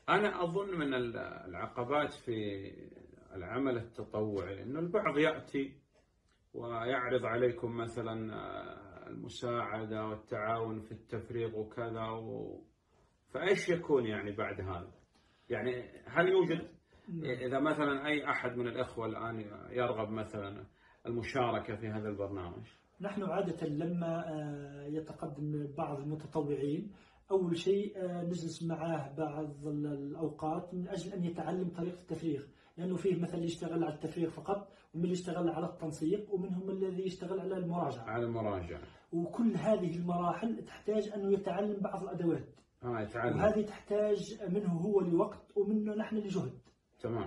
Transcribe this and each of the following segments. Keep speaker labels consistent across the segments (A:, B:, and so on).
A: أنا أظن من العقبات في العمل التطوعي أنه البعض يأتي ويعرض عليكم مثلا المساعدة والتعاون في التفريغ وكذا فإيش يكون يعني بعد هذا؟ يعني هل يوجد إذا مثلا أي أحد من الإخوة الآن يرغب مثلا المشاركة في هذا البرنامج؟
B: نحن عادة لما يتقدم بعض المتطوعين أول شيء نجلس معه بعض الأوقات من أجل أن يتعلم طريقة التفريغ، لأنه فيه مثل اللي يشتغل على التفريغ فقط، ومن اللي يشتغل على التنسيق، ومنهم الذي يشتغل على المراجعة. وكل هذه المراحل تحتاج أنه يتعلم بعض الأدوات.
A: يتعلم.
B: وهذه تحتاج منه هو لوقت ومنه نحن لجهد.
A: تمام.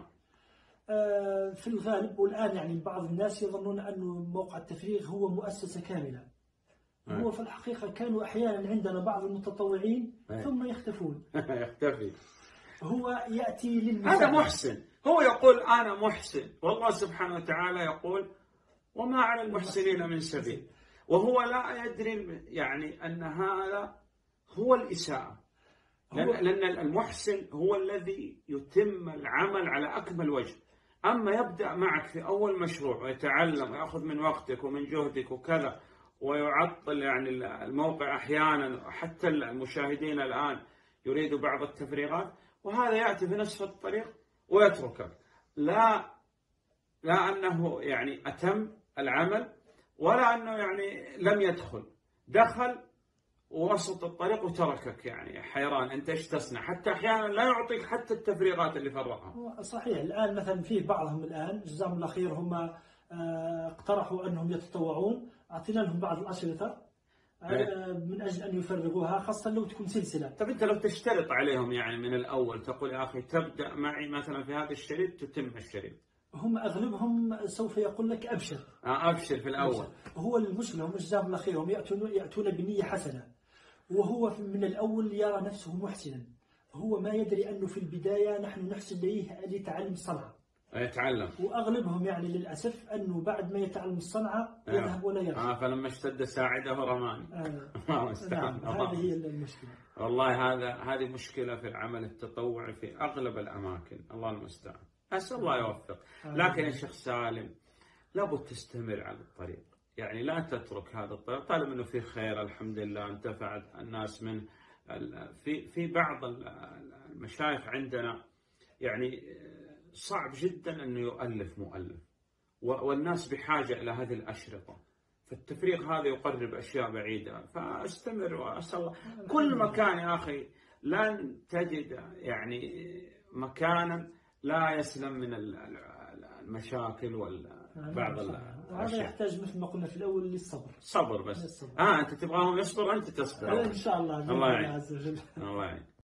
B: في الغالب والآن يعني بعض الناس يظنون أن موقع التفريغ هو مؤسسة كاملة. هو في الحقيقة كانوا أحيانا عندنا بعض المتطوعين ثم يختفون.
A: يختفي.
B: هو يأتي للمساعدة.
A: هذا محسن، هو يقول أنا محسن، والله سبحانه وتعالى يقول وما على المحسنين من سبيل، وهو لا يدري يعني أن هذا هو الإساءة، لأن المحسن هو الذي يتم العمل على أكمل وجه. أما يبدأ معك في أول مشروع ويتعلم ويأخذ من وقتك ومن جهدك وكذا ويعطل يعني الموقع أحيانا، حتى المشاهدين الآن يريدوا بعض التفريغات، وهذا يأتي في نصف الطريق ويتركك. لا أنه يعني أتم العمل، ولا أنه يعني لم يدخل، دخل ووسط الطريق وتركك يعني حيران أنت إيش تصنع، حتى أحيانا لا يعطيك حتى التفريغات اللي فرغها.
B: صحيح. الآن مثلا فيه بعضهم الآن جزاهم الله خير هم اقترحوا أنهم يتطوعون، أعطينا لهم بعض الأشرطة من أجل أن يفرغوها، خاصة لو تكون سلسلة.
A: طب أنت لو تشترط عليهم يعني من الأول تقول يا أخي تبدأ معي مثلا في هذا الشريط تتم الشريط،
B: هم أغلبهم سوف يقول لك أبشر.
A: أبشر في الأول.
B: أبشر. هو المشكلة هم جزاهم الله خير هم يأتون بنية حسنة، وهو من الأول يرى نفسه محسنا، هو ما يدري أنه في البداية نحن نحسن إليه لتعلم الصنعة.
A: يتعلم.
B: وأغلبهم يعني للأسف أنه بعد ما يتعلم الصنعة يذهب ولا يرجع.
A: فلما اشتد ساعده رماني.
B: نعم، هذه هي المشكلة.
A: والله هذه مشكلة في العمل التطوعي في أغلب الأماكن، الله المستعان. أسأل الله يوفق. لكن يا شيخ سالم لابد تستمر على الطريق، يعني لا تترك هذا الطريق طالما أنه في خير الحمد لله انتفع الناس من في بعض المشايخ عندنا يعني صعب جدا أنه يؤلف مؤلف، والناس بحاجة إلى هذه الأشرطة، فالتفريغ هذا يقرب أشياء بعيدة. فاستمر وأسأل الله كل مكان يا أخي لن تجد يعني مكانا لا يسلم من المشاكل بعض
B: هذا يحتاج مثل ما قلنا في الأول للصبر.
A: صبر بس. أنت تبغاهم يصبر أنت تصبر.
B: إن شاء الله.
A: الله يعين. الله يعين.